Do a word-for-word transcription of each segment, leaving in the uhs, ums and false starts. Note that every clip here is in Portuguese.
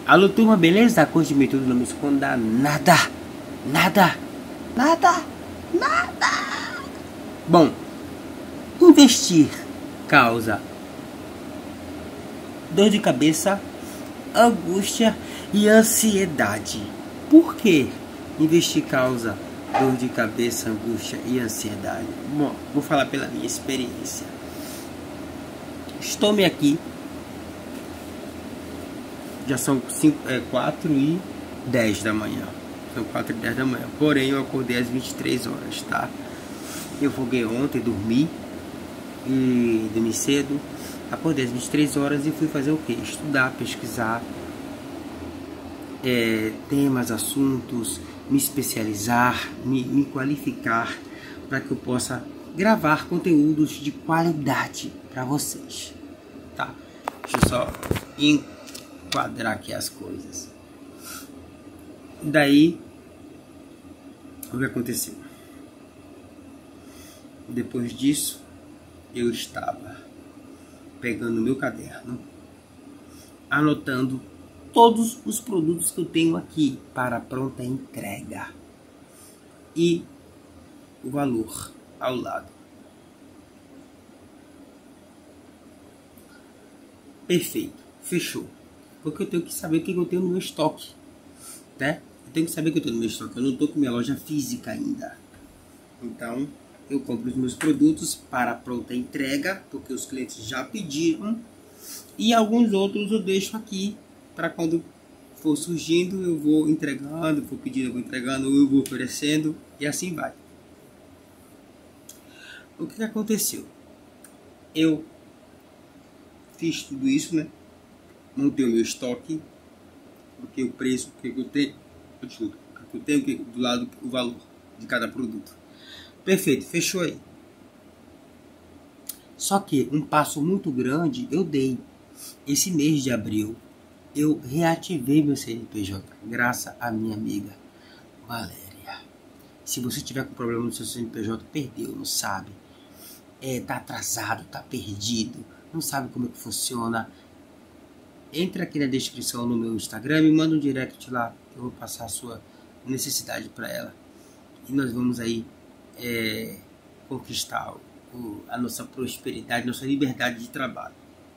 Alô turma, beleza? Curte-me tudo, não me esconda nada, nada, nada, nada. Bom, investir causa dor de cabeça, angústia e ansiedade. Por que investir causa dor de cabeça, angústia e ansiedade? Bom, vou falar pela minha experiência. Estou-me aqui. Já são quatro e dez da manhã. São quatro e dez da manhã. Porém, eu acordei às vinte e três horas, tá? Eu folguei ontem, dormi. E dormi cedo. Acordei às vinte e três horas e fui fazer o quê? Estudar, pesquisar é, temas, assuntos, me especializar, me, me qualificar para que eu possa gravar conteúdos de qualidade para vocês, tá? Deixa eu só enquadrar aqui as coisas. Daí, o que aconteceu? Depois disso, eu estava pegando meu caderno, anotando todos os produtos que eu tenho aqui para pronta entrega e o valor ao lado. Perfeito, fechou. Porque eu tenho que saber o que eu tenho no meu estoque, né? Eu tenho que saber o que eu tenho no meu estoque. Eu não estou com minha loja física ainda. Então, eu compro os meus produtos para pronta entrega, porque os clientes já pediram. E alguns outros eu deixo aqui para quando for surgindo, eu vou entregando, for pedindo, eu vou entregando, ou eu vou oferecendo, e assim vai. O que aconteceu? Eu fiz tudo isso, né? Montei o meu estoque, porque o preço, o que eu tenho, desculpa, o que eu tenho aqui do lado, o valor de cada produto. Perfeito, fechou aí. Só que um passo muito grande eu dei. Esse mês de abril, eu reativei meu C N P J, graças à minha amiga Valéria. Se você tiver com problema no seu C N P J, perdeu, não sabe, é, tá atrasado, tá perdido, não sabe como é que funciona, entra aqui na descrição no meu Instagram, me manda um direct lá, eu vou passar a sua necessidade para ela. E nós vamos aí é, conquistar o, a nossa prosperidade, nossa liberdade de trabalho.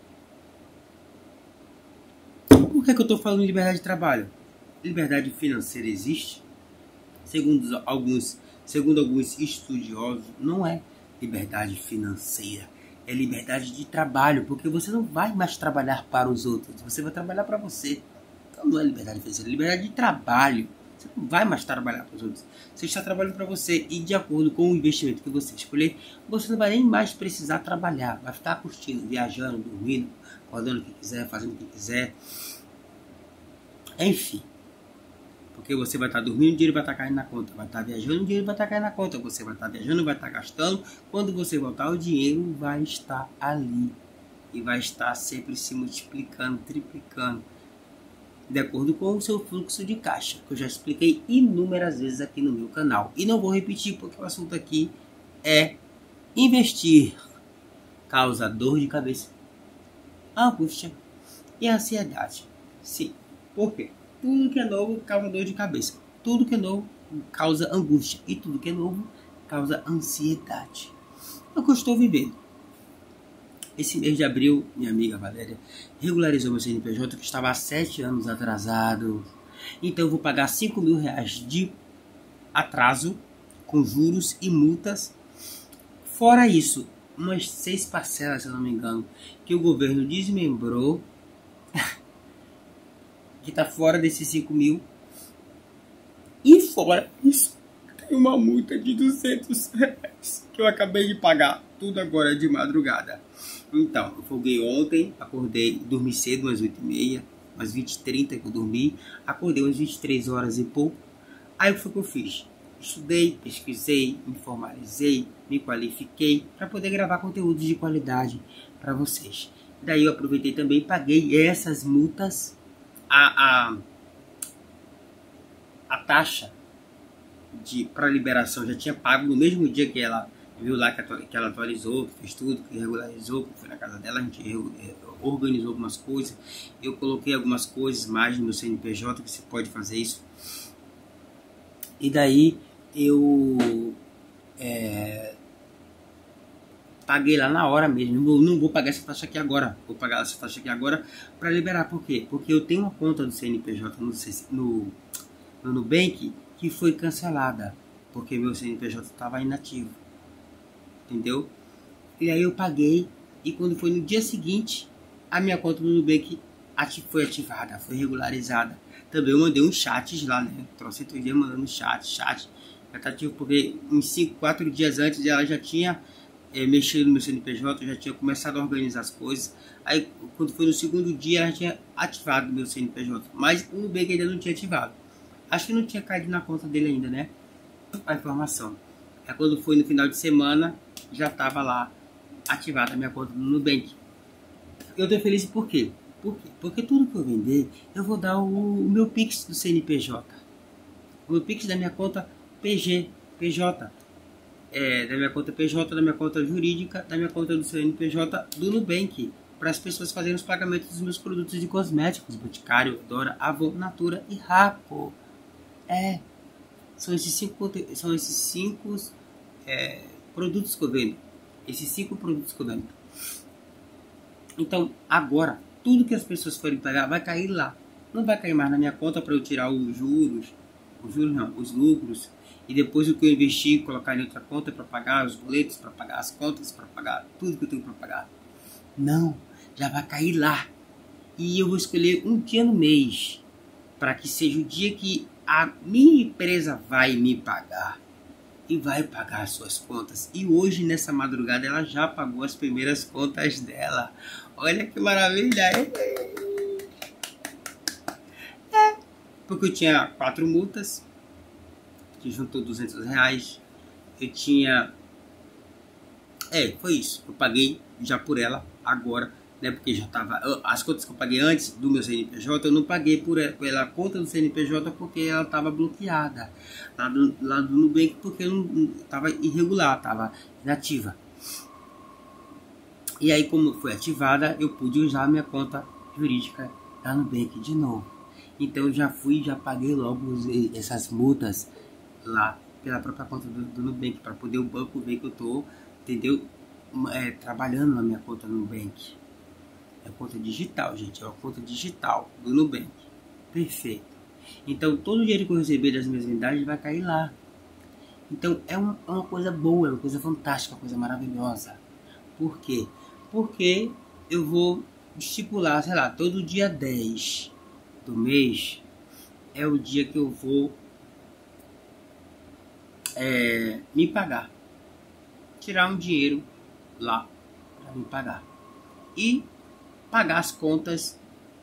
Por que, é que eu estou falando de liberdade de trabalho? Liberdade financeira existe? Segundo alguns, segundo alguns estudiosos, não é liberdade financeira. É liberdade de trabalho, porque você não vai mais trabalhar para os outros, você vai trabalhar para você. Então não é liberdade financeira, é liberdade de trabalho. Você não vai mais trabalhar para os outros, você está trabalhando para você, e de acordo com o investimento que você escolher, você não vai nem mais precisar trabalhar, vai ficar curtindo, viajando, dormindo, acordando o que quiser, fazendo o que quiser, enfim. Porque você vai estar dormindo, o dinheiro vai estar caindo na conta, vai estar viajando, o dinheiro vai estar caindo na conta, você vai estar viajando, vai estar gastando, quando você voltar o dinheiro vai estar ali, e vai estar sempre se multiplicando, triplicando, de acordo com o seu fluxo de caixa, que eu já expliquei inúmeras vezes aqui no meu canal. E não vou repetir, porque o assunto aqui é investir causa dor de cabeça, angústia e ansiedade. Sim, por quê? Tudo que é novo causa dor de cabeça, tudo que é novo causa angústia, e tudo que é novo causa ansiedade. É o que eu estou vivendo. Esse mês de abril, minha amiga Valéria regularizou meu C N P J, que estava há sete anos atrasado. Então eu vou pagar cinco mil reais de atraso, com juros e multas. Fora isso, umas seis parcelas, se eu não me engano, que o governo desmembrou, que está fora desses cinco mil. E fora isso, tem uma multa de duzentos reais que eu acabei de pagar, tudo agora de madrugada. Então, eu folguei ontem, acordei, dormi cedo, umas oito e meia, umas vinte e trinta que eu dormi, acordei umas vinte e três horas e pouco. Aí o que foi que eu fiz? Estudei, pesquisei, me formalizei, me qualifiquei para poder gravar conteúdos de qualidade para vocês. Daí eu aproveitei também e paguei essas multas, a, a, a taxa para liberação já tinha pago no mesmo dia que ela viu lá que, que ela atualizou, que fez tudo, que regularizou, que foi na casa dela, a gente organizou algumas coisas. Eu coloquei algumas coisas mais no meu C N P J que você pode fazer isso. E daí eu é, paguei lá na hora mesmo. Não vou, não vou pagar essa taxa aqui agora. Vou pagar essa taxa aqui agora para liberar. Por quê? Porque eu tenho uma conta do C N P J no, no, no Nubank que foi cancelada. Porque meu C N P J estava inativo. Entendeu? E aí eu paguei. E quando foi no dia seguinte, a minha conta do Nubank foi ativada, foi regularizada. Também eu mandei uns chats lá, né? Trouxe outro dia mandando chat, chat. Já tá ativo porque uns cinco, quatro dias antes ela já tinha é, mexido no meu C N P J, já tinha começado a organizar as coisas. Aí quando foi no segundo dia ela já tinha ativado o meu C N P J. Mas o Nubank ainda não tinha ativado. Acho que não tinha caído na conta dele ainda, né? A informação. Aí quando foi no final de semana, já estava lá ativada a minha conta no Nubank. Eu tô feliz por quê? Por quê? Porque tudo que eu vender, eu vou dar o, o meu Pix do C N P J. O meu Pix da minha conta P G, P J. É, da minha conta P J, da minha conta jurídica, da minha conta do C N P J do Nubank. Para as pessoas fazerem os pagamentos dos meus produtos de cosméticos. Boticário, Dora, Avon, Natura e Raco. É. São esses cinco, são esses cinco é, produtos que eu vendo. Esses cinco produtos que eu vendo. Então, agora, tudo que as pessoas forem pagar vai cair lá. Não vai cair mais na minha conta para eu tirar os juros, os juros não, os lucros. E depois o que eu investi, colocar em outra conta para pagar os boletos, para pagar as contas, para pagar tudo que eu tenho para pagar. Não, já vai cair lá. E eu vou escolher um dia no mês, para que seja o dia que a minha empresa vai me pagar. E vai pagar as suas contas. E hoje, nessa madrugada, ela já pagou as primeiras contas dela. Olha que maravilha! É, porque eu tinha quatro multas, que juntou duzentos reais. Eu tinha... É, foi isso. Eu paguei já por ela agora, né? Porque já tava... As contas que eu paguei antes do meu C N P J, eu não paguei por ela, pela conta do C N P J porque ela estava bloqueada. Lá do, lá do Nubank, porque eu estava irregular, estava inativa. E aí, como foi ativada, eu pude usar a minha conta jurídica da Nubank de novo. Então, eu já fui já paguei logo essas multas lá pela própria conta do, do Nubank, para poder o banco ver que eu estou, entendeu? É, trabalhando na minha conta no Nubank. É conta digital, gente. É uma conta digital do Nubank. Perfeito. Então, todo o dinheiro que eu receber das minhas vendagens vai cair lá. Então, é, um, é uma coisa boa, é uma coisa fantástica, uma coisa maravilhosa. Por quê? Porque eu vou estipular, sei lá, todo dia dez do mês é o dia que eu vou é, me pagar. Tirar um dinheiro lá para me pagar. E pagar as contas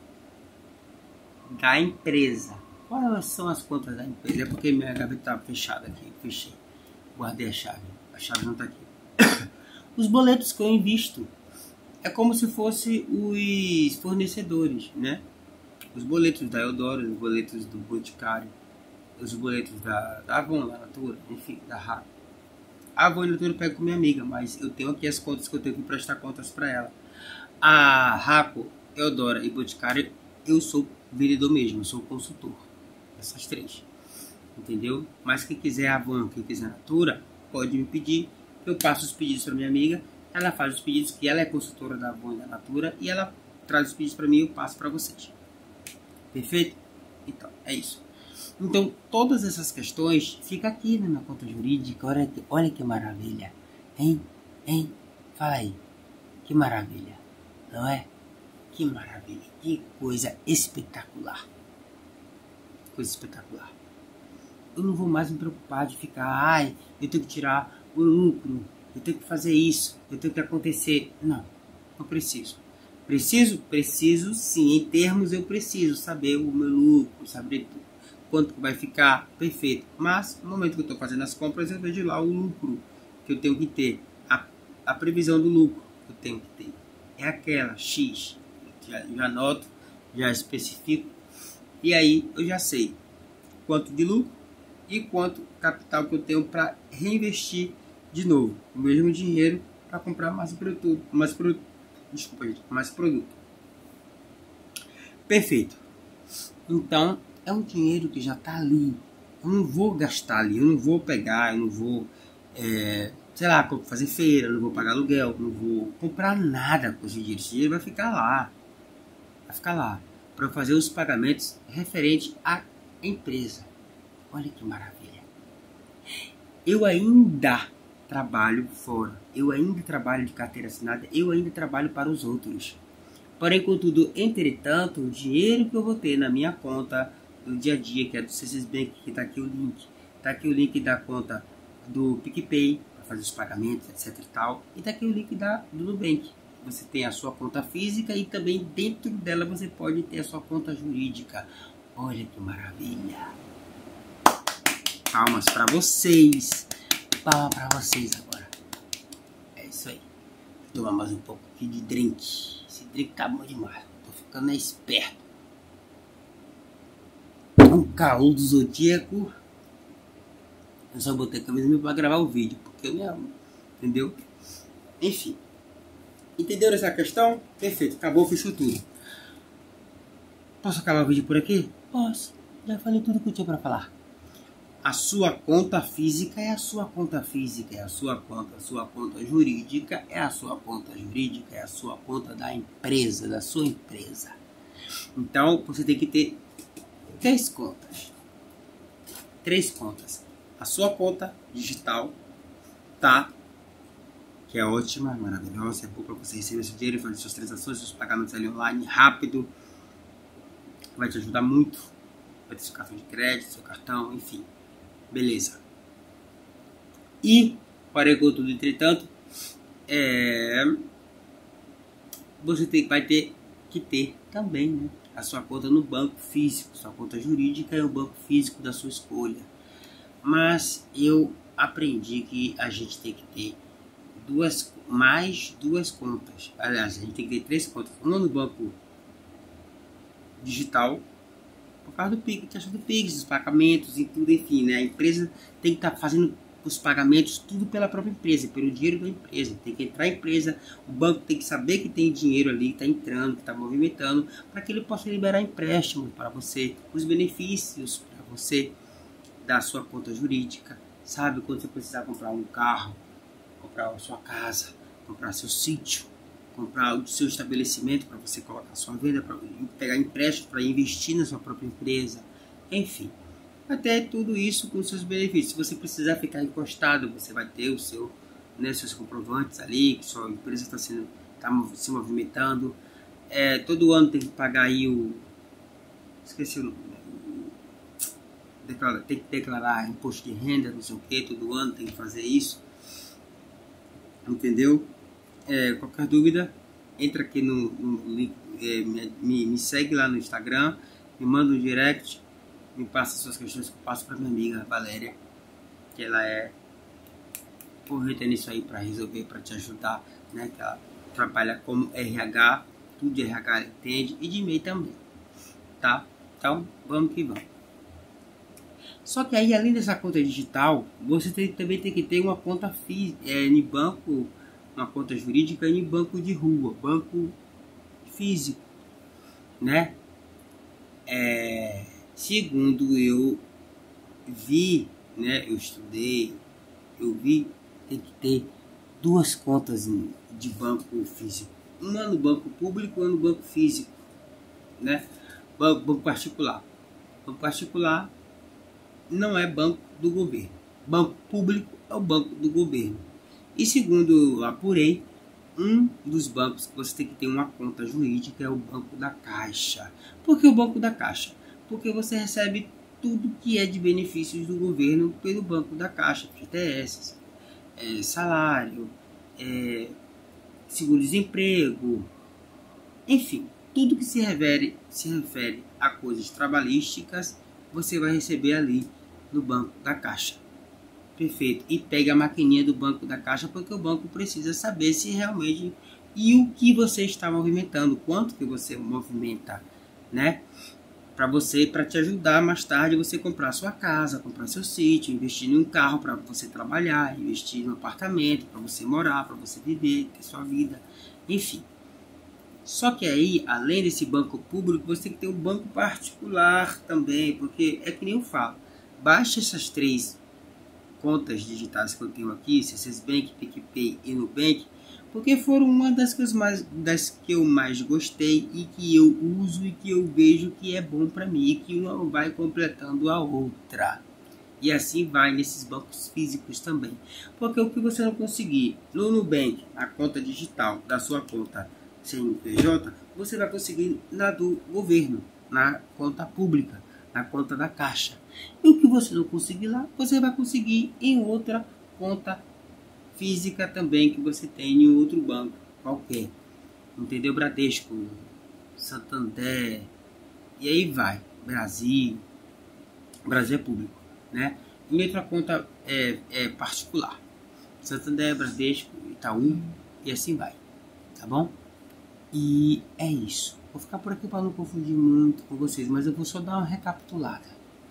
da empresa. Quais são as contas da empresa? É porque minha gaveta estava fechada aqui. Eu fechei. Guardei a chave. A chave não está aqui. Os boletos que eu invisto. É como se fosse os fornecedores, né? Os boletos da Eudoro, os boletos do Boticário, os boletos da, da Avon, da Natura, enfim, da Raco. A Avon e Natura eu pego com minha amiga, mas eu tenho aqui as contas que eu tenho que prestar contas para ela. A Raco, Eudora e Boticário, eu sou vendedor mesmo, eu sou consultor. Essas três. Entendeu? Mas quem quiser Avon, quem quiser Natura, pode me pedir. Eu passo os pedidos para minha amiga. Ela faz os pedidos, que ela é consultora da Avon e da Natura. E ela traz os pedidos para mim e eu passo para vocês. Perfeito? Então, é isso. Então, todas essas questões ficam aqui na minha conta jurídica. Olha que, olha que maravilha. Hein? Hein? Fala aí. Que maravilha. Não é? Que maravilha. Que coisa espetacular. Coisa espetacular. Eu não vou mais me preocupar de ficar, ai, eu tenho que tirar o lucro, eu tenho que fazer isso, eu tenho que acontecer. Não, não preciso. Preciso? Preciso sim, em termos eu preciso saber o meu lucro, saber quanto vai ficar, perfeito. Mas no momento que eu estou fazendo as compras, eu vejo lá o lucro que eu tenho que ter, a, a previsão do lucro que eu tenho que ter. É aquela X, já, já anoto, já especifico, e aí eu já sei quanto de lucro e quanto capital que eu tenho para reinvestir de novo o mesmo dinheiro para comprar mais produto, mais produto, desculpa gente, mais produto. Perfeito. Então, é um dinheiro que já está ali. Eu não vou gastar ali, eu não vou pegar, eu não vou, é, sei lá, fazer feira, eu não vou pagar aluguel, eu não vou comprar nada com esse dinheiro. Esse dinheiro vai ficar lá. Vai ficar lá. Para fazer os pagamentos referentes à empresa. Olha que maravilha. Eu ainda trabalho fora. Eu ainda trabalho de carteira assinada. Eu ainda trabalho para os outros. Porém, contudo, entretanto, o dinheiro que eu vou ter na minha conta do dia a dia, que é do C C Bank, que está aqui o link. Está aqui o link da conta do PicPay, para fazer os pagamentos, etc e tal. E está aqui o link da, do Nubank. Você tem a sua conta física e também dentro dela você pode ter a sua conta jurídica. Olha que maravilha. Palmas para vocês. Palmas para vocês agora. É isso aí. Vou tomar mais um pouco aqui de drink. Esse drink tá bom demais. Tô ficando esperto. Um calor do zodíaco. Eu só botei a camisa mesmo para gravar o vídeo. Porque eu me amo. Entendeu? Enfim. Entenderam essa questão? Perfeito. Acabou, fechou tudo. Posso acabar o vídeo por aqui? Posso. Já falei tudo que eu tinha para falar. A sua conta física é a sua conta física, é a sua conta, a sua conta jurídica é a sua conta jurídica, é a sua conta da empresa, da sua empresa. Então, você tem que ter três contas. Três contas. A sua conta digital, tá? Que é ótima, maravilhosa, é boa para você receber seu dinheiro, fazer suas transações, seus pagamentos ali online, rápido. Vai te ajudar muito. Vai ter seu cartão de crédito, seu cartão, enfim. Beleza. E, para tudo, entretanto, é, você tem, vai ter que ter também, né, a sua conta no banco físico, sua conta jurídica é o banco físico da sua escolha. Mas eu aprendi que a gente tem que ter duas, mais duas contas. Aliás, a gente tem que ter três contas. Uma no banco digital, por causa do Pix, questão do Pix, dos pagamentos e tudo, enfim, né? A empresa tem que estar tá fazendo os pagamentos tudo pela própria empresa, pelo dinheiro da empresa. Tem que entrar a empresa, o banco tem que saber que tem dinheiro ali, que está entrando, que está movimentando, para que ele possa liberar empréstimo para você, os benefícios para você da sua conta jurídica, sabe? Quando você precisar comprar um carro, comprar a sua casa, comprar seu sítio, comprar o seu estabelecimento para você colocar a sua venda, para pegar empréstimo para investir na sua própria empresa, enfim, até tudo isso com seus benefícios. Se você precisar ficar encostado, você vai ter o seu, né, seus comprovantes ali, que sua empresa está sendo, tá se movimentando. É, todo ano tem que pagar aí o, esqueci o nome, declara, tem que declarar imposto de renda, não sei o que, todo ano tem que fazer isso, entendeu? É, qualquer dúvida, entra aqui no, no link, é, me, me segue lá no Instagram, me manda um direct, me passa suas questões que eu passo para minha amiga Valéria, que ela é correta nisso aí para resolver, para te ajudar, né? Que ela trabalha como R H, tudo de R H ela entende, e de e-mail também, tá? Então, vamos que vamos. Só que aí, além dessa conta digital, você tem, também tem que ter uma conta física, é, em banco, uma conta jurídica em banco de rua, banco físico, né? É, segundo eu vi, né? Eu estudei, eu vi, tem que ter duas contas de banco físico, uma no banco público e uma no banco físico, né? Banco, banco particular, banco particular não é banco do governo, banco público é o banco do governo. E segundo eu apurei, um dos bancos que você tem que ter uma conta jurídica é o Banco da Caixa. Por que o Banco da Caixa? Porque você recebe tudo que é de benefícios do governo pelo Banco da Caixa, F G T S, é, salário, é, seguro-desemprego, enfim, tudo que se refere, se refere a coisas trabalhísticas, você vai receber ali no Banco da Caixa. Perfeito. E pega a maquininha do Banco da Caixa, porque o banco precisa saber se realmente e o que você está movimentando, quanto que você movimenta, né? Para você, para te ajudar mais tarde você comprar sua casa, comprar seu sítio, investir em um carro para você trabalhar, investir no apartamento para você morar, para você viver, ter sua vida, enfim. Só que aí, além desse banco público, você tem que ter um banco particular também, porque é que nem eu falo, baixa essas três contas digitais que eu tenho aqui, C seis Bank, PicPay e Nubank, porque foram uma das que, mais, das que eu mais gostei e que eu uso e que eu vejo que é bom para mim e que uma vai completando a outra. E assim vai nesses bancos físicos também. Porque o que você não conseguir no Nubank, a conta digital da sua conta C N P J, você vai conseguir na do governo, na conta pública, na conta da Caixa. E o que você não conseguir lá, você vai conseguir em outra conta física também que você tem em outro banco qualquer. Entendeu? Bradesco, Santander, e aí vai. Brasil, Brasil é público, né? Em outra conta é, é particular. Santander, Bradesco, Itaú, e assim vai. Tá bom? E é isso. Vou ficar por aqui para não confundir muito com vocês, mas eu vou só dar uma recapitulada.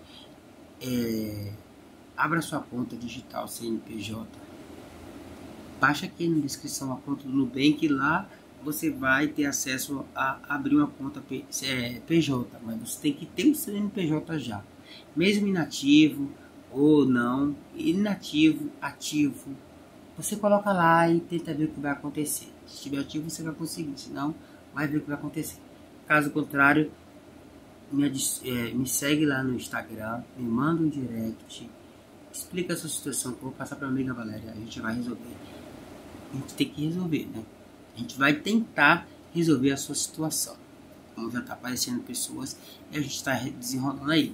É, abra sua conta digital C N P J. Baixa aqui na descrição a conta do Nubank e lá você vai ter acesso a abrir uma conta P J, mas você tem que ter o C N P J já. Mesmo inativo ou não, inativo, ativo, você coloca lá e tenta ver o que vai acontecer. Se estiver ativo, você vai conseguir, senão vai ver o que vai acontecer. Caso contrário, me, é, me segue lá no Instagram, me manda um direct, explica a sua situação que eu vou passar para a amiga Valéria, a gente vai resolver. A gente tem que resolver, né? A gente vai tentar resolver a sua situação. Como já está aparecendo pessoas e a gente está desenrolando aí.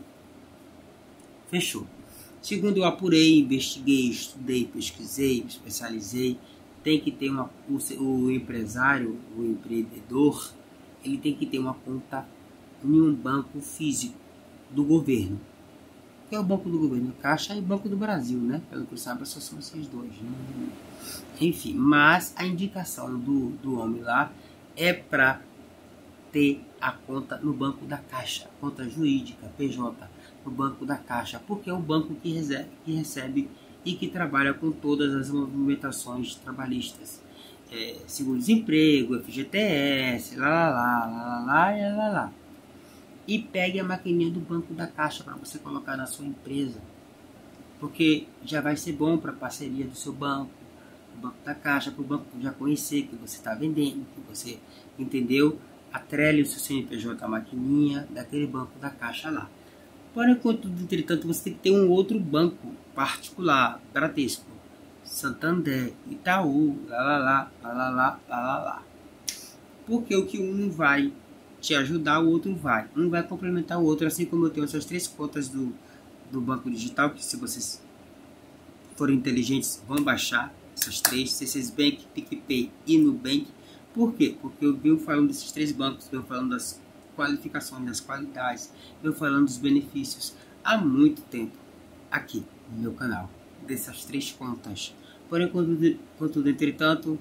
Fechou. Segundo eu apurei, investiguei, estudei, pesquisei, me especializei, tem que ter uma, o, o empresário, o empreendedor, ele tem que ter uma conta em um banco físico do governo. Que é o Banco do Governo, Caixa e Banco do Brasil, né? Pelo que eu saiba, só são esses dois. Né? Enfim, mas a indicação do, do homem lá é para ter a conta no Banco da Caixa, conta jurídica, P J, no Banco da Caixa, porque é o banco que recebe, que recebe e que trabalha com todas as movimentações trabalhistas. É, seguro-desemprego, F G T S, lá, lá, lá, lá, lá, lá, lá, lá. E pegue a maquininha do Banco da Caixa para você colocar na sua empresa. Porque já vai ser bom para a parceria do seu banco, do Banco da Caixa, para o banco já conhecer que você está vendendo, que você entendeu, atrele o seu C N P J à maquininha daquele Banco da Caixa lá. Porém, enquanto, entretanto, você tem que ter um outro banco particular, Bradesco, Santander, Itaú, lá, lá, lá, lá, lá, lá, lá, lá, lá. Porque o que um vai te ajudar, o outro vai. Um vai complementar o outro, assim como eu tenho essas três contas do, do banco digital, que se vocês forem inteligentes, vão baixar essas três, C seis Bank, PicPay e Nubank. Por quê? Porque eu venho falando desses três bancos, venho falando das qualificações, das qualidades, venho falando dos benefícios há muito tempo aqui no meu canal, dessas três contas. Porém, quando, quando entretanto,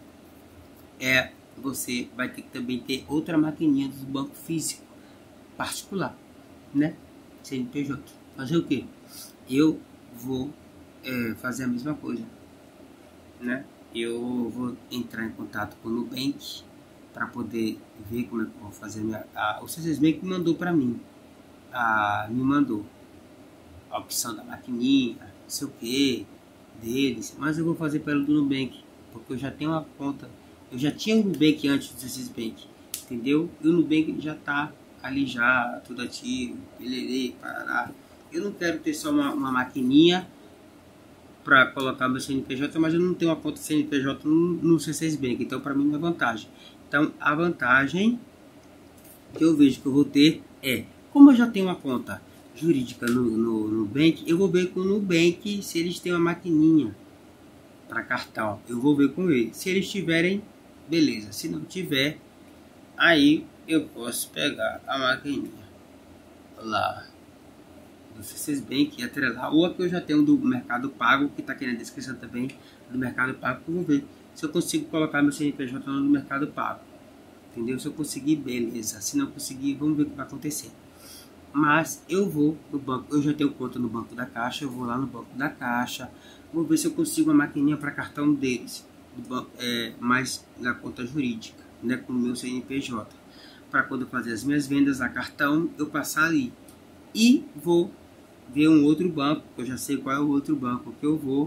é... você vai ter que também ter outra maquininha do banco físico particular, né? C N P J. Fazer o que? Eu vou é, fazer a mesma coisa, né? Eu vou entrar em contato com o Nubank para poder ver como é que eu vou fazer a minha... A, o C seis Bank me mandou para mim, a, me mandou a opção da maquininha, não sei o que deles, mas eu vou fazer pelo do Nubank, porque eu já tenho uma conta. Eu já tinha o Nubank antes do C seis Bank, entendeu? E o Nubank já tá ali já, tudo ativo, pelerei, parará. Eu não quero ter só uma, uma maquininha para colocar meu C N P J, mas eu não tenho uma conta C N P J no, no C seis Bank, então para mim não é vantagem. Então a vantagem que eu vejo que eu vou ter é, como eu já tenho uma conta jurídica no, no, no Nubank, eu vou ver com o Nubank se eles têm uma maquininha para cartão. Eu vou ver com eles. Se eles tiverem, beleza. Se não tiver, aí eu posso pegar a maquininha lá do C seis Bank e atrelar, ou a que eu já tenho do Mercado Pago, que está aqui na descrição também, do Mercado Pago, que eu vou ver se eu consigo colocar meu C N P J no Mercado Pago, entendeu? Se eu conseguir, beleza. Se não conseguir, vamos ver o que vai acontecer. Mas eu vou no banco, eu já tenho conta no Banco da Caixa, eu vou lá no Banco da Caixa, vou ver se eu consigo uma maquininha para cartão deles, do banco, é, mais na conta jurídica, né, com o meu C N P J. Para quando eu fazer as minhas vendas a cartão, eu passar ali. E vou ver um outro banco, eu já sei qual é o outro banco que eu vou.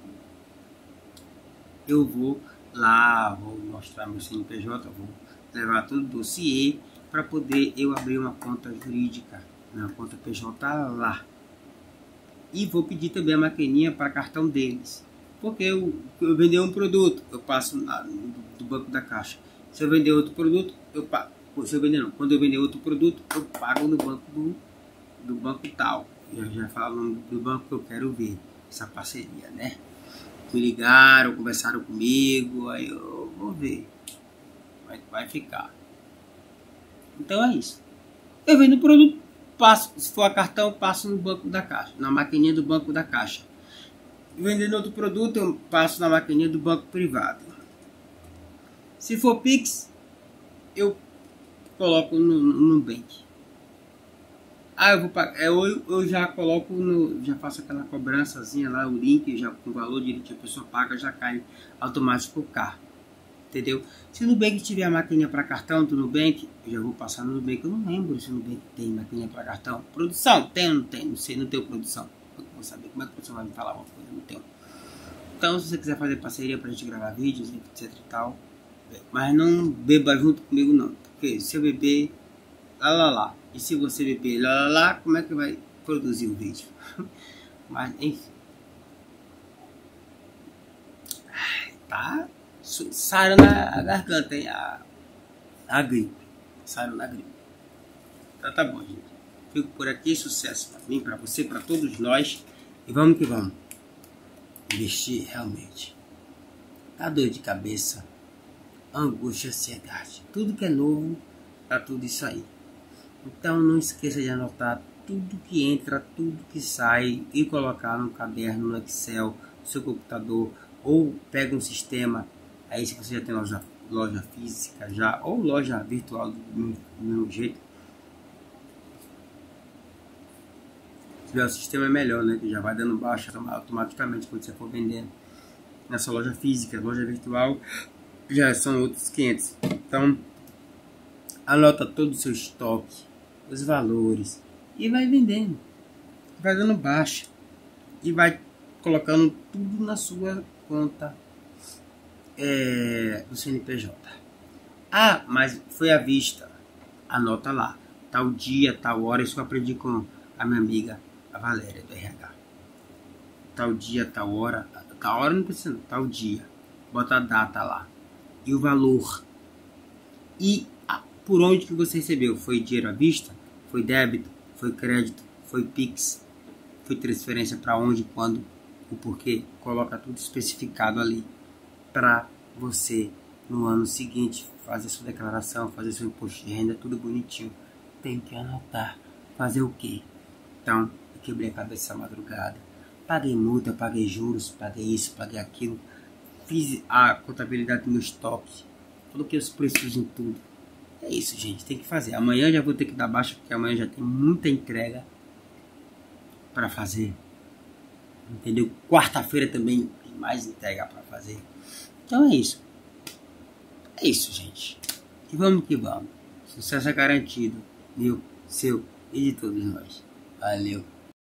Eu vou lá, vou mostrar meu C N P J, vou levar todo o dossiê para poder eu abrir uma conta jurídica, uma conta P J lá. E vou pedir também a maquininha para cartão deles. Porque eu, eu vender um produto, eu passo na, do banco da Caixa. Se eu vender outro produto, eu pago. Se eu vender não, quando eu vender outro produto, eu pago no banco do, do banco tal. Eu já falo o nome do banco que eu quero ver essa parceria, né? Me ligaram, conversaram comigo, aí eu vou ver como é que vai ficar. Então é isso. Eu vendo o produto, passo, se for a cartão, passo no banco da Caixa, na maquininha do banco da Caixa. Vendendo outro produto, eu passo na maquininha do banco privado. Se for Pix, eu coloco no, no Nubank. Ah, eu vou pagar. Eu, eu já coloco no. Já faço aquela cobrançazinha lá, o link, já com o valor direitinho, a pessoa paga, já cai automático o carro. Entendeu? Se o Nubank tiver a maquininha para cartão do Nubank, eu já vou passar no Nubank. Eu não lembro se o Nubank tem maquininha para cartão. Produção? Tem ou não tem? Não sei, não tenho produção. Eu vou saber como é que a produção vai me falar uma coisa, não tenho. Então, se você quiser fazer parceria pra gente gravar vídeos, etc e tal, mas não beba junto comigo não, porque se eu beber, lá lá lá, e se você beber lá lá lá, como é que vai produzir o vídeo? Mas, enfim. Tá sarando a garganta, hein? A, a gripe. Sarando a gripe. Então tá bom, gente. Fico por aqui. Sucesso pra mim, pra você, pra todos nós. E vamos que vamos. Investir realmente. A dor de cabeça, angústia, ansiedade. Tudo que é novo, tá tudo isso aí. Então não esqueça de anotar tudo que entra, tudo que sai e colocar no caderno, no Excel, no seu computador, ou pega um sistema, aí se você já tem loja, loja física já, ou loja virtual do mesmo jeito, se tiver o sistema é melhor, né, que já vai dando baixa automaticamente quando você for vendendo. Nessa loja física, loja virtual, já são outros quinhentos. Então, anota todo o seu estoque, os valores, e vai vendendo, vai dando baixa e vai colocando tudo na sua conta é, do C N P J. Ah, mas foi à vista, anota lá, tal dia, tal hora. Isso eu aprendi com a minha amiga, a Valéria do R H. Tal dia, tal hora, tal hora não precisa não, tal dia, bota a data lá e o valor e a, por onde que você recebeu. Foi dinheiro à vista? Foi débito? Foi crédito? Foi Pix? Foi transferência? Para onde, quando, o porquê? Coloca tudo especificado ali para você no ano seguinte fazer sua declaração, fazer seu imposto de renda, tudo bonitinho. Tem que anotar. Fazer o quê? Então, eu quebrei a cabeça essa madrugada. Paguei multa, paguei juros, paguei isso, paguei aquilo. Fiz a contabilidade do meu estoque. Coloquei os preços em tudo. É isso, gente. Tem que fazer. Amanhã já vou ter que dar baixa, porque amanhã já tem muita entrega para fazer. Entendeu? Quarta-feira também tem mais entrega para fazer. Então é isso. É isso, gente. E vamos que vamos. Sucesso é garantido. Meu, seu e de todos nós. Valeu.